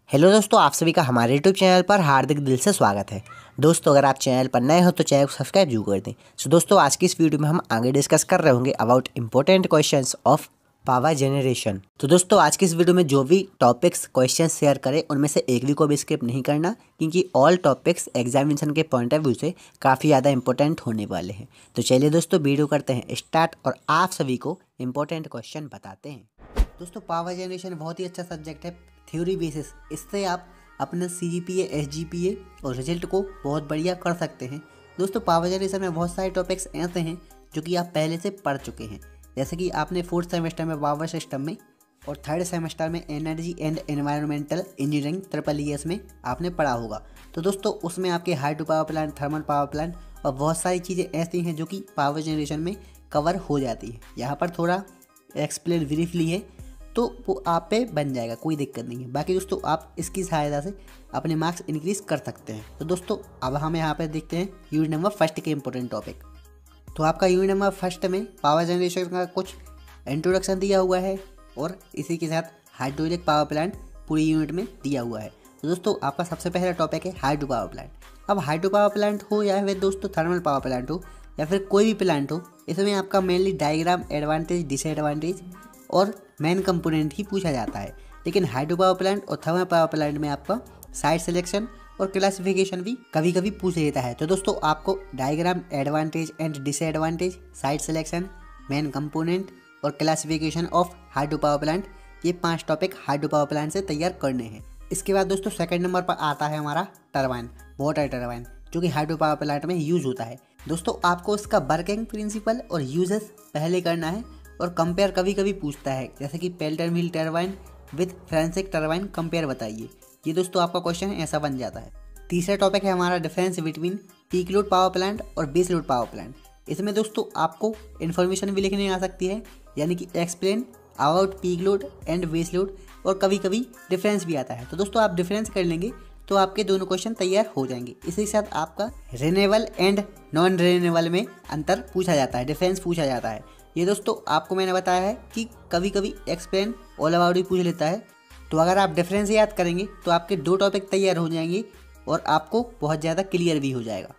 Hello दोस्तों, आप सभी का हमारे यूट्यूब चैनल पर हार्दिक दिल से स्वागत है। दोस्तों, अगर आप चैनल पर नए हो तो चैनल को सब्सक्राइब जरूर कर दें। सो दोस्तों, आज की इस वीडियो में हम आगे डिस्कस कर रहे होंगे about important questions of power generation. तो दोस्तों, आज की इस वीडियो में जो भी टॉपिक्स क्वेश्चन शेयर करें उनमें से एक भी को भी स्किप नहीं करना, क्योंकि ऑल टॉपिक्स एग्जामिनेशन के पॉइंट ऑफ व्यू से काफ़ी ज़्यादा इंपॉर्टेंट होने वाले हैं। तो चलिए दोस्तों, वीडियो करते हैं स्टार्ट और आप सभी को इम्पोर्टेंट क्वेश्चन बताते हैं। दोस्तों, पावर जनरेशन बहुत ही अच्छा सब्जेक्ट है थ्योरी बेसिस। इससे आप अपने CGPA, SGPA और रिजल्ट को बहुत बढ़िया कर सकते हैं। दोस्तों, पावर जनरेशन में बहुत सारे टॉपिक्स ऐसे हैं जो कि आप पहले से पढ़ चुके हैं, जैसे कि आपने 4th सेमेस्टर में पावर सिस्टम में और 3rd सेमेस्टर में energy and environmental engineering EES में आपने पढ़ा होगा। तो दोस्तों, उसमें आपके hydro power plant, thermal power plant और बहुत सारी चीज़ें ऐसी हैं जो कि पावर जनरेशन में कवर हो जाती है। यहाँ पर थोड़ा एक्सप्लेन ब्रीफली है तो वो आप पे बन जाएगा, कोई दिक्कत नहीं है। बाकी दोस्तों, आप इसकी सहायता से अपने मार्क्स इंक्रीज कर सकते हैं। तो दोस्तों, अब हम यहाँ पे देखते हैं यूनिट नंबर 1 के इंपॉर्टेंट टॉपिक। तो आपका यूनिट नंबर 1 में पावर जनरेशन का कुछ इंट्रोडक्शन दिया हुआ है और इसी के साथ हाइड्रोलिक पावर प्लांट पूरी यूनिट में दिया हुआ है। तो दोस्तों, आपका सबसे पहला टॉपिक है हाइड्रो पावर प्लांट। अब हाइड्रो पावर प्लांट हो या फिर दोस्तों थर्मल पावर प्लांट हो या फिर कोई भी प्लांट हो, इसमें आपका मेनली डायग्राम, एडवांटेज, डिसएडवांटेज और मेन कंपोनेंट ही पूछा जाता है। लेकिन हाइड्रो पावर प्लांट और थर्मल पावर प्लांट में आपका साइट सिलेक्शन और क्लासिफिकेशन भी कभी कभी पूछ लेता है। तो दोस्तों, आपको diagram, advantage and disadvantage, site selection, main component और classification of hydro power plant, ये 5 टॉपिक हाइड्रो पावर प्लांट से तैयार करने हैं। इसके बाद दोस्तों, सेकंड नंबर पर आता है हमारा टरबाइन, वाटर टरबाइन, जो कि हाइड्रो पावर प्लांट में यूज होता है। दोस्तों, आपको इसका वर्किंग प्रिंसिपल और यूजेस पहले करना है और कंपेयर कभी कभी पूछता है, जैसे कि Pelton wheel turbine with Francis turbine compare बताइए। ये दोस्तों आपका क्वेश्चन ऐसा बन जाता है। तीसरा टॉपिक है हमारा difference between peak load power plant और बेस लोड पावर प्लांट। इसमें दोस्तों आपको इन्फॉर्मेशन भी लिखने आ सकती है, यानी कि explain about peak load and base load, और कभी कभी डिफरेंस भी आता है। तो दोस्तों, आप डिफरेंस कर लेंगे तो आपके दोनों क्वेश्चन तैयार हो जाएंगे। इसी के साथ आपका रिन्यूएबल एंड नॉन रिन्यूएबल में अंतर पूछा जाता है, डिफरेंस पूछा जाता है। ये दोस्तों आपको मैंने बताया है कि कभी कभी एक्सप्लेन ऑल अबाउट भी पूछ लेता है। तो अगर आप डिफरेंस याद करेंगे तो आपके 2 टॉपिक तैयार हो जाएंगे और आपको बहुत ज़्यादा क्लियर भी हो जाएगा।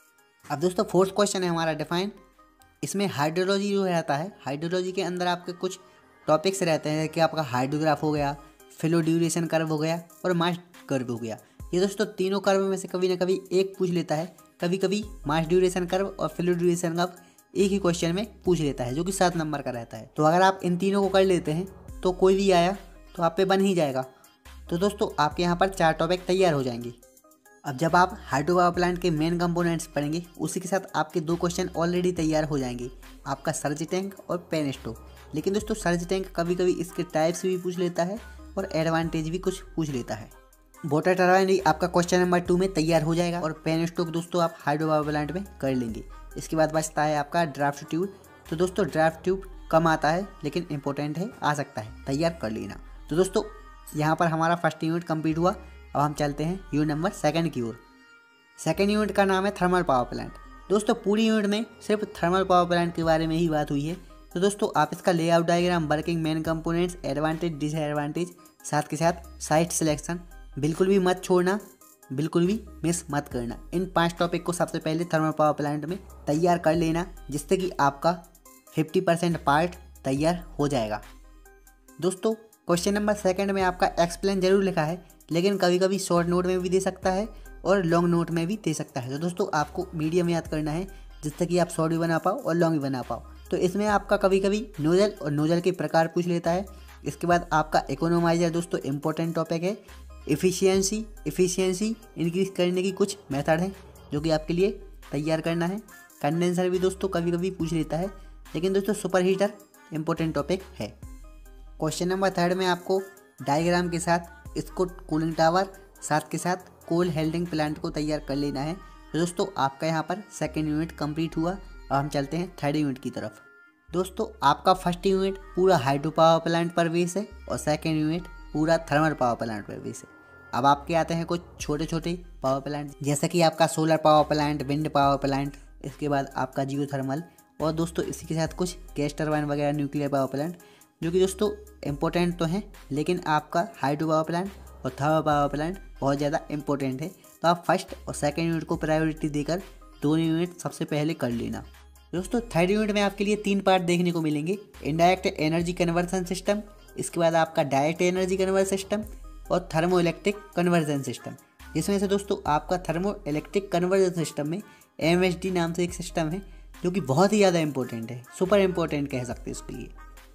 अब दोस्तों, 4th क्वेश्चन है हमारा डिफाइन। इसमें हाइड्रोलॉजी जो रहता है, हाइड्रोलॉजी के अंदर आपके कुछ टॉपिक्स रहते हैं कि आपका हाइड्रोग्राफ हो गया, फ्लो ड्यूरेशन कर्व हो गया और मास कर्व हो गया। ये दोस्तों तीनों कर्व में से कभी ना कभी एक पूछ लेता है। कभी कभी मास ड्यूरेशन कर्व और फ्लो ड्यूरेशन कर्व एक ही क्वेश्चन में पूछ लेता है, जो कि 7 नंबर का रहता है। तो अगर आप इन तीनों को कर लेते हैं तो कोई भी आया तो आप पे बन ही जाएगा। तो दोस्तों, आपके यहाँ पर 4 टॉपिक तैयार हो जाएंगे। अब जब आप हाइड्रो पावर प्लांट के मेन कंपोनेंट्स पढ़ेंगे, उसी के साथ आपके 2 क्वेश्चन ऑलरेडी तैयार हो जाएंगे, आपका सर्ज टैंक और पेन स्टोक। लेकिन दोस्तों, सर्ज टैंक कभी कभी इसके टाइप्स भी पूछ लेता है और एडवांटेज भी कुछ पूछ लेता है। वाटर टरबाइन आपका क्वेश्चन नंबर 2 में तैयार हो जाएगा और पेन स्टोक दोस्तों आप हाइड्रो पावर प्लांट में कर लेंगे। इसके बाद बचता है आपका ड्राफ्ट ट्यूब। तो दोस्तों, ड्राफ्ट ट्यूब कम आता है लेकिन इंपॉर्टेंट है, आ सकता है, तैयार कर लेना। तो दोस्तों, यहाँ पर हमारा फर्स्ट यूनिट कंप्लीट हुआ। अब हम चलते हैं यूनिट नंबर 2 की ओर। सेकंड यूनिट का नाम है थर्मल पावर प्लांट। दोस्तों, पूरी यूनिट में सिर्फ थर्मल पावर प्लांट के बारे में ही बात हुई है। तो दोस्तों, आप इसका layout diagram, working main components, advantage, disadvantage, साथ के साथ साइट सिलेक्शन बिल्कुल भी मत छोड़ना, बिल्कुल भी मिस मत करना। इन 5 टॉपिक को सबसे पहले थर्मल पावर प्लांट में तैयार कर लेना, जिससे कि आपका 50% पार्ट तैयार हो जाएगा। दोस्तों, क्वेश्चन नंबर 2 में आपका एक्सप्लेन जरूर लिखा है, लेकिन कभी कभी शॉर्ट नोट में भी दे सकता है और लॉन्ग नोट में भी दे सकता है। तो दोस्तों, आपको मीडियम याद करना है, जिससे कि आप शॉर्ट भी बना पाओ और लॉन्ग भी बना पाओ। तो इसमें आपका कभी कभी नोजल और नोजल के प्रकार पूछ लेता है। इसके बाद आपका इकोनोमाइजर दोस्तों इंपॉर्टेंट टॉपिक है। इफ़िशियंसी इंक्रीज करने की कुछ मेथड है जो कि आपके लिए तैयार करना है। कंडेंसर भी दोस्तों कभी कभी पूछ लेता है, लेकिन दोस्तों सुपर हीटर इंपॉर्टेंट टॉपिक है। क्वेश्चन नंबर 3 में आपको डायग्राम के साथ इसको कूलिंग टावर, साथ के साथ कोल हेल्डिंग प्लांट को तैयार कर लेना है। तो दोस्तों, आपका यहाँ पर 2nd यूनिट कंप्लीट हुआ। अब हम चलते हैं 3rd यूनिट की तरफ। दोस्तों, आपका फर्स्ट यूनिट पूरा हाइड्रो पावर प्लांट पर बेस है और 2nd यूनिट पूरा थर्मल पावर प्लांट पर बेस है। अब आपके आते हैं कुछ छोटे छोटे पावर प्लांट, जैसे कि आपका solar power plant, wind power plant, इसके बाद आपका जियो थर्मल, और दोस्तों इसी के साथ कुछ गैस टरबाइन वगैरह, न्यूक्लियर पावर प्लांट, जो कि दोस्तों इम्पोर्टेंट तो हैं, लेकिन आपका हाइड्रो पावर प्लांट और थर्मल पावर प्लांट बहुत ज़्यादा इंपॉर्टेंट है। तो आप फर्स्ट और सेकंड यूनिट को प्रायोरिटी देकर दोनों यूनिट सबसे पहले कर लेना। दोस्तों थर्ड यूनिट में आपके लिए 3 पार्ट देखने को मिलेंगे, इनडायरेक्ट एनर्जी कन्वर्सन सिस्टम, इसके बाद आपका डायरेक्ट एनर्जी कन्वर्सन सिस्टम और थर्मो इलेक्ट्रिक कन्वर्जन सिस्टम। जिसमें से दोस्तों आपका थर्मो इलेक्ट्रिक कन्वर्जन सिस्टम में MHD नाम से एक सिस्टम है जो कि बहुत ही ज़्यादा इंपॉर्टेंट है, सुपर इंपॉर्टेंट कह सकते हैं उसके लिए।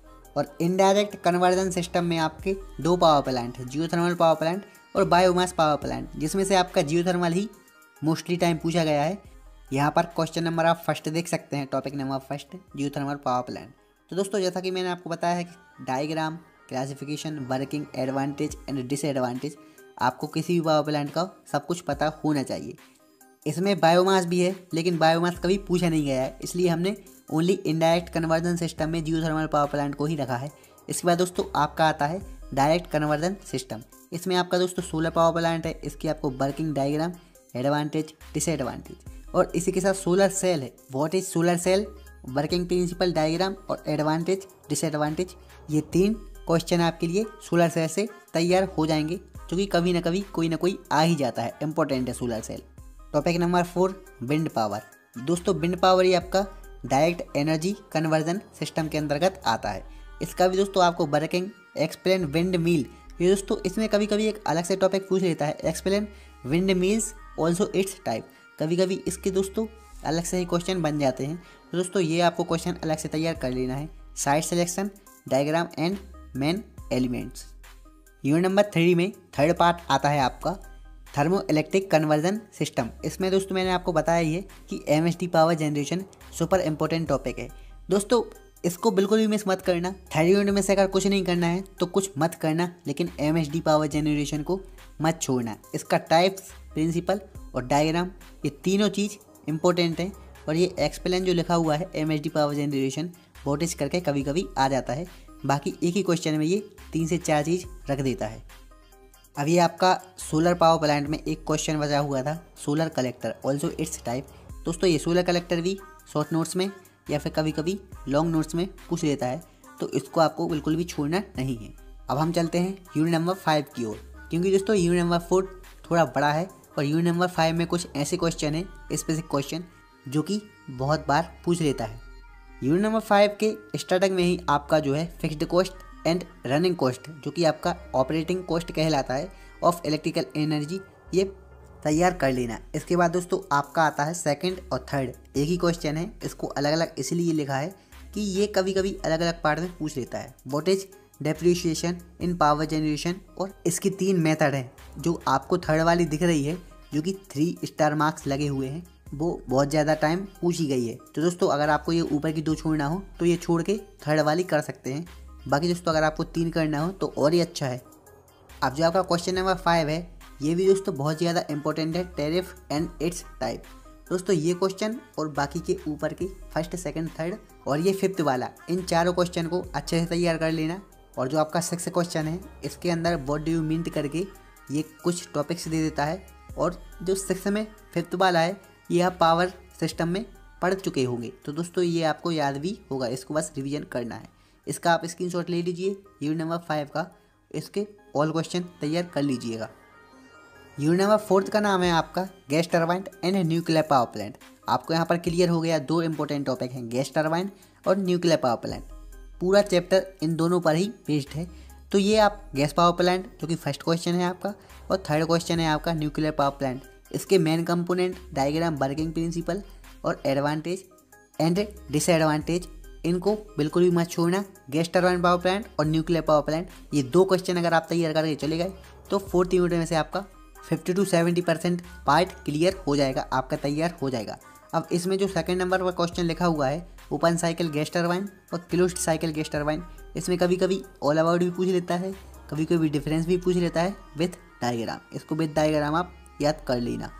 और इनडायरेक्ट कन्वर्जन सिस्टम में आपके 2 पावर प्लांट है, जियोथर्मल पावर प्लांट और बायोमास पावर प्लांट, जिसमें से आपका जियोथर्मल ही मोस्टली टाइम पूछा गया है। यहाँ पर क्वेश्चन नंबर आप फर्स्ट देख सकते हैं, topic number first geothermal power plant. तो दोस्तों जैसा कि मैंने आपको बताया है कि diagram, classification, working, advantage and disadvantage आपको किसी भी पावर प्लांट का सब कुछ पता होना चाहिए। इसमें बायोमास भी है लेकिन बायोमास कभी पूछा नहीं गया है, इसलिए हमने ओनली इनडायरेक्ट कन्वर्जन सिस्टम में जियोथर्मल पावर प्लांट को ही रखा है। इसके बाद दोस्तों आपका आता है डायरेक्ट कन्वर्जन सिस्टम। इसमें आपका दोस्तों सोलर पावर प्लांट है, इसकी आपको वर्किंग डायग्राम, एडवांटेज, डिसएडवांटेज और इसी के साथ सोलर सेल है, what is solar cell, working principle diagram और एडवांटेज डिसएडवांटेज। ये 3 क्वेश्चन आपके लिए सोलर सेल से तैयार हो जाएंगे, जो कि कभी ना कभी कोई ना कोई आ ही जाता है, इंपॉर्टेंट है solar cell. Topic number 4 wind power. दोस्तों विंड पावर ये आपका डायरेक्ट एनर्जी कन्वर्जन सिस्टम के अंतर्गत आता है। इसका भी दोस्तों आपको वर्किंग, एक्सप्लेन विंड मिल, ये दोस्तों इसमें कभी कभी एक अलग से टॉपिक पूछ लेता है, explain windmills also its type. कभी कभी इसके दोस्तों अलग से ही क्वेश्चन बन जाते हैं, तो दोस्तों ये आपको क्वेश्चन अलग से तैयार कर लेना है। Site selection, diagram and main elements. Unit number 3 में थर्ड पार्ट आता है आपका थर्मो इलेक्ट्रिक कन्वर्जन सिस्टम। इसमें दोस्तों मैंने आपको बताया ही है कि MHD power generation super important topic है। दोस्तों इसको बिल्कुल भी मिस मत करना। थर्ड यूनिट में से अगर कुछ नहीं करना है तो कुछ मत करना, लेकिन MHD पावर जनरेशन को मत छोड़ना। इसका टाइप्स, प्रिंसिपल और डायग्राम ये तीनों चीज़ इंपॉर्टेंट हैं। और ये एक्सप्लेन जो लिखा हुआ है MHD पावर जनरेशन वोटेज करके कभी कभी आ जाता है, बाकी एक ही क्वेश्चन में ये 3 से 4 चीज़ रख देता है। अब ये आपका सोलर पावर प्लांट में एक क्वेश्चन बचा हुआ था, solar collector also its type. दोस्तों ये सोलर कलेक्टर भी शॉर्ट नोट्स में या फिर कभी कभी लॉन्ग नोट्स में पूछ लेता है, तो इसको आपको बिल्कुल भी छोड़ना नहीं है। अब हम चलते हैं यूनिट नंबर 5 की ओर, क्योंकि दोस्तों यूनिट नंबर 4 थोड़ा बड़ा है और यूनिट नंबर 5 में कुछ ऐसे क्वेश्चन हैं, स्पेसिफिक क्वेश्चन, जो कि बहुत बार पूछ लेता है। यूनिट नंबर 5 के स्टार्टिंग में ही आपका जो है fixed cost and running cost, जो कि आपका ऑपरेटिंग कॉस्ट कहलाता है ऑफ इलेक्ट्रिकल एनर्जी, ये तैयार कर लेना। इसके बाद दोस्तों आपका आता है सेकंड और थर्ड, एक ही क्वेश्चन है, इसको अलग अलग इसलिए लिखा है कि ये कभी कभी अलग अलग पार्ट में पूछ लेता है। Voltage, depreciation in power generation, और इसकी 3 मेथड हैं। जो आपको थर्ड वाली दिख रही है जो कि 3 स्टार मार्क्स लगे हुए हैं, वो बहुत ज़्यादा टाइम पूछी गई है। तो दोस्तों अगर आपको ये ऊपर की 2 छोड़ना हो तो ये छोड़ के थर्ड वाली कर सकते हैं। बाकी दोस्तों अगर आपको 3 करना हो तो और ही अच्छा है। अब जो आपका क्वेश्चन नंबर 5 है, ये भी दोस्तों बहुत ज़्यादा इंपॉर्टेंट है, टैरिफ एंड इट्स टाइप। दोस्तों ये क्वेश्चन और बाकी के ऊपर के फर्स्ट, सेकंड, थर्ड और ये 5th वाला, इन चारों क्वेश्चन को अच्छे से तैयार कर लेना। और जो आपका 6th क्वेश्चन है, इसके अंदर व्हाट डू यू मीन करके ये कुछ टॉपिक्स दे देता है। और जो 6th में 5th वाला है, ये आप पावर सिस्टम में पढ़ चुके होंगे, तो दोस्तों ये आपको याद भी होगा, इसको बस रिवीजन करना है। इसका आप स्क्रीनशॉट ले लीजिए यूनिट नंबर 5 का, इसके ऑल क्वेश्चन तैयार कर लीजिएगा। यूनिट नंबर 4 का नाम है आपका gas turbine and nuclear power plant. आपको यहाँ पर क्लियर हो गया, 2 इंपॉर्टेंट टॉपिक हैं, गैस टरबाइन और न्यूक्लियर पावर प्लांट। पूरा चैप्टर इन दोनों पर ही बेस्ड है। तो ये आप गैस पावर प्लांट, जो कि फर्स्ट क्वेश्चन है आपका, और थर्ड क्वेश्चन है आपका न्यूक्लियर पावर प्लांट। इसके main component, diagram, working principle और एडवांटेज एंड डिसएडवांटेज, इनको बिल्कुल भी मत छोड़ना। गैस टरबाइन पावर प्लांट और न्यूक्लियर पावर प्लांट, ये 2 क्वेश्चन अगर आप तैयार करके चले गए तो 4th यूनिट में से आपका 50 to 70% पार्ट क्लियर हो जाएगा, आपका तैयार हो जाएगा। अब इसमें जो सेकंड नंबर पर क्वेश्चन लिखा हुआ है, ओपन साइकिल गैस टरबाइन और क्लोज्ड साइकिल गैस टरबाइन, इसमें कभी कभी ऑल अबाउट भी पूछ लेता है, कभी कभी डिफरेंस भी पूछ लेता है विथ डायग्राम। इसको विथ डायग्राम आप याद कर लेना।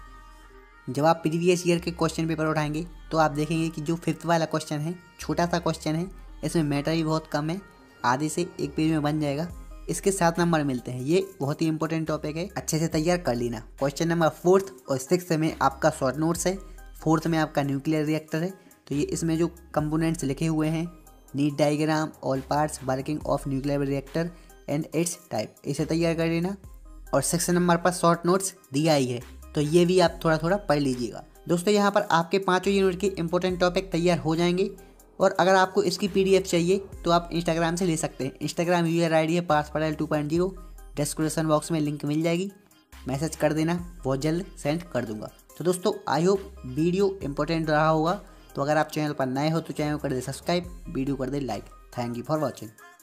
जब आप प्रीवियस ईयर के क्वेश्चन पेपर उठाएंगे तो आप देखेंगे कि जो 5th वाला क्वेश्चन है, छोटा सा क्वेश्चन है, इसमें मैटर भी बहुत कम है, आधे से 1 पेज में बन जाएगा। इसके 7 नंबर मिलते हैं, ये बहुत ही इंपॉर्टेंट टॉपिक है, अच्छे से तैयार कर लेना। क्वेश्चन नंबर 4th और 6th में आपका शॉर्ट नोट्स है, 4th में आपका न्यूक्लियर रिएक्टर है। तो ये इसमें जो कंपोनेंट्स लिखे हुए हैं, need diagram, all parts, working of nuclear reactor and its type, इसे तैयार कर लेना। और 6 नंबर पर शॉर्ट नोट्स दिया ही है, तो ये भी आप थोड़ा थोड़ा पढ़ लीजिएगा। दोस्तों यहाँ पर आपके 5 यूनिट के इंपॉर्टेंट टॉपिक तैयार हो जाएंगे। और अगर आपको इसकी PDF चाहिए तो आप इंस्टाग्राम से ले सकते हैं। इंस्टाग्राम यूजर ID है पार्थपटेल 2.0, डिस्क्रिप्शन बॉक्स में लिंक मिल जाएगी, मैसेज कर देना, बहुत जल्द सेंड कर दूंगा। तो दोस्तों आई होप वीडियो इंपॉर्टेंट रहा होगा। तो अगर आप चैनल पर नए हो तो चैनल को कर दे सब्सक्राइब, वीडियो कर दे like. Thank you for watching.